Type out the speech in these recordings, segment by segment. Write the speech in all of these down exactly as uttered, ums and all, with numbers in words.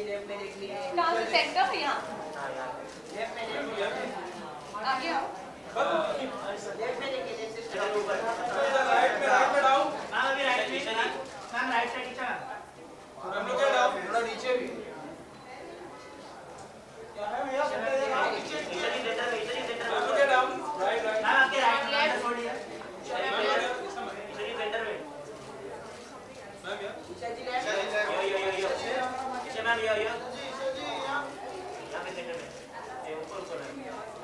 कहाँ से सेंटर है यहाँ? आगे आओ। लेफ्ट में देखिए, लेफ्ट से राइट में, राइट में डाउन। हाँ अभी राइट में, मैम राइट साइड नीचे। हम लोग क्या डाउन, थोड़ा नीचे भी। क्या है भैया? नीचे नीचे सेंटर में, नीचे सेंटर में। हम लोग क्या डाउन, राइट राइट। मैम आपके राइट लेफ्ट छोड़िए। नीचे सेंटर में। मैम यार। नीचे जी लेफ्ट। यो यो यो यो। नीचे मैम यो यो। नीचे जी यहाँ। यहाँ पे सेंटर में। ये ऊपर ऊपर है।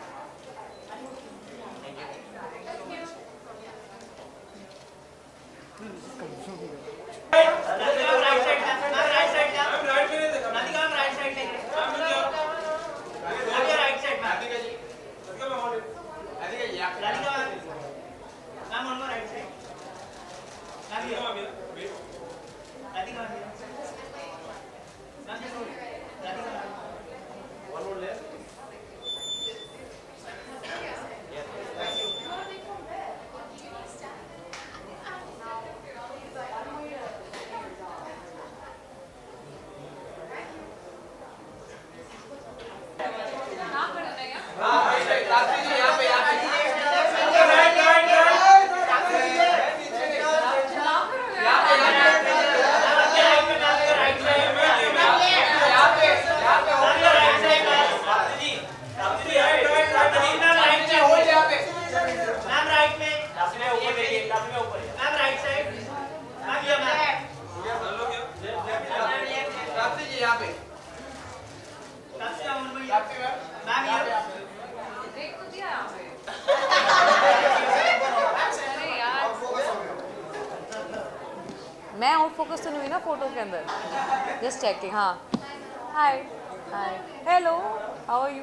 मैं आउट फोकस तो नहीं हुई ना फोटो के अंदर, जस्ट चेकिंग. हाँ, hi hi hello, how are you?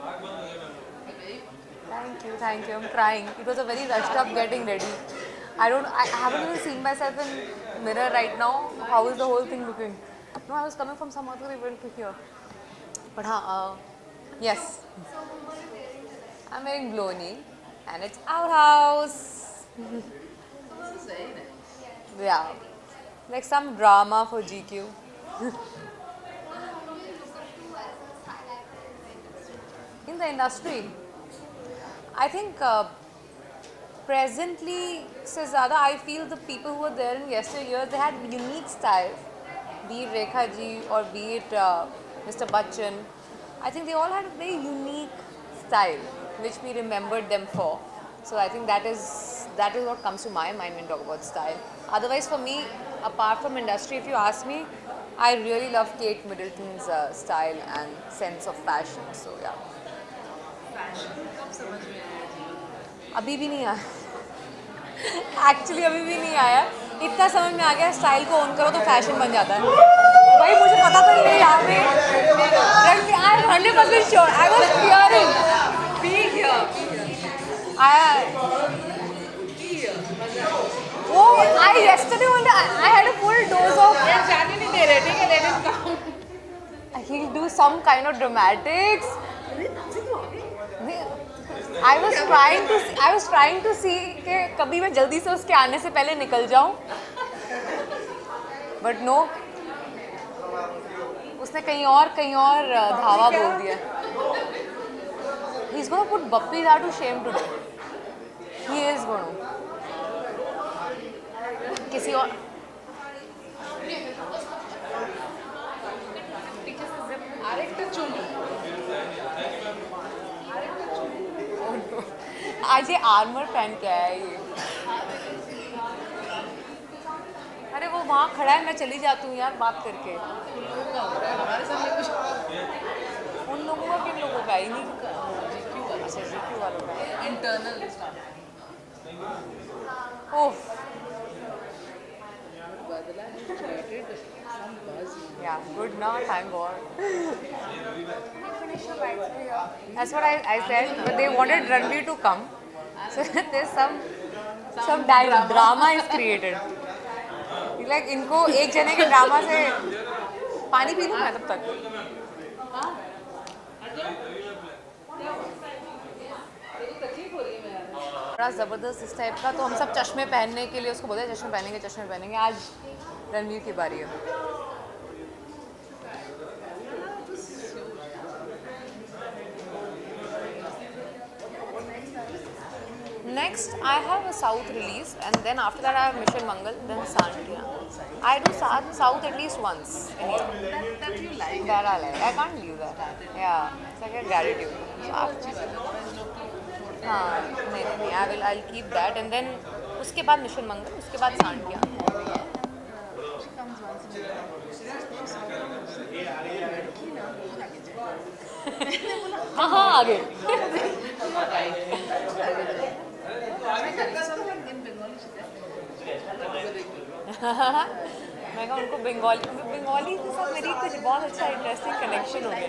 Thank you thank you. I am trying. It was a very rushed up getting ready. I don't I haven't even seen myself in mirror right now. How is the whole thing looking? No, I was coming from some other event to here. But हाँ, uh, yes. I'm wearing blonde and it's our house. Yeah. Like some drama for G Q. In the industry, I think uh, presently se zyada I feel the people who were there in yesteryear, they had unique style. Be it Rekha ji or be it uh, Mister Bachchan, I think they all had a very unique style which we remembered them for. So I think that is that is what comes to my mind when talk about style. Otherwise for me, apart from industry, if you ask me, I really love Kate Middleton's uh, style and sense of fashion. So yeah. Fashion कब समझ में आया जी? अभी भी नहीं आया. Actually अभी भी नहीं आया. इतना समझ में आ गया, स्टाइल को ऑन करो तो फैशन बन जाता है. भाई मुझे पता तो नहीं है यहाँ पे. I am hundred percent sure. I was fearing. Be here. I वो I yesterday only I had a full dose of. यार जाने नहीं दे रहे, ठीक है, let him come. He'll do some kind of dramatics. I was trying to I was trying to see कि कभी मैं जल्दी से उसके आने से पहले निकल जाऊं, but no, उसने कहीं और कहीं और धावा बोल दिया. He's gonna put Bappi Dad to shame today. He is gonna. किसी और आज ये आर्मर पहन के आया है ये. अरे वो वहाँ खड़ा है, मैं चली जाती हूँ यार बात करके. हमारे सामने कुछ उन लोगों का किन लोगों का ही नहीं. अच्छा जीक्यू वालों का इंटरनल. Oh yeah, good now, thank God. That's what I, I said, but they wanted Ranveer to come. So there's some some drama is created. Like इनको एक जने के ड्रामा से पानी पी लूँ मैं तब तक. बड़ा ज़बरदस्त इस टाइप का. तो हम सब चश्मे पहनने के लिए उसको बोलते हैं चश्मे पहनेंगे चश्मे पहनेंगे. आज रणवीर की बारी है. Next, I have a South release, and then after that, I have Mission Mangal, then Sandhya. I do South, South at least once in a year. That, that you like. That I like. I can't leave that. Yeah, it's like a gratitude. So after, हाँ नहीं नहीं नहीं I will I'll keep that and then उसके बाद mission मंगल उसके बाद Sandiya. She comes once in a while. She saw me. लड़की ना बहुत आगे जाए. हाँ हाँ आगे. मैं कहा उनको बंगाली बंगाली के साथ मेरी कुछ बहुत अच्छा इंटरेस्टिंग कनेक्शन हो गया.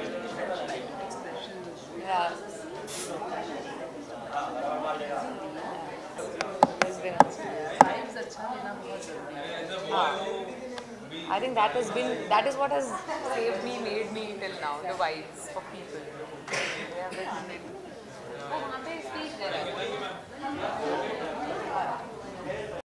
I think that has been that is what has saved me, made me till now. The vibes of people. They have been. Oh, वहाँ पे speech दे रहा है.